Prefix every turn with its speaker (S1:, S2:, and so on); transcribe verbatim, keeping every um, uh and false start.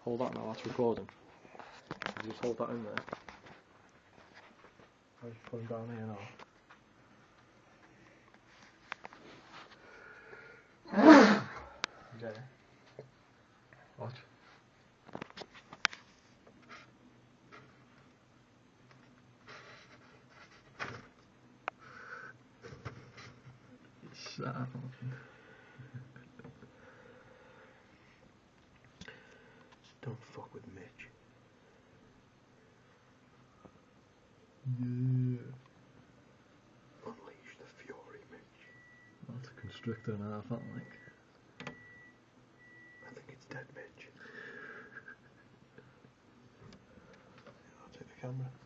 S1: Hold that now, that's recording. Just hold that in there. I'll just put him down here now. Okay. Watch. Sound. Don't fuck with Mitch. Yeah. Unleash the fury, Mitch. That's a constrictor and a half, I think. I think it's dead, Mitch. I'll take the camera.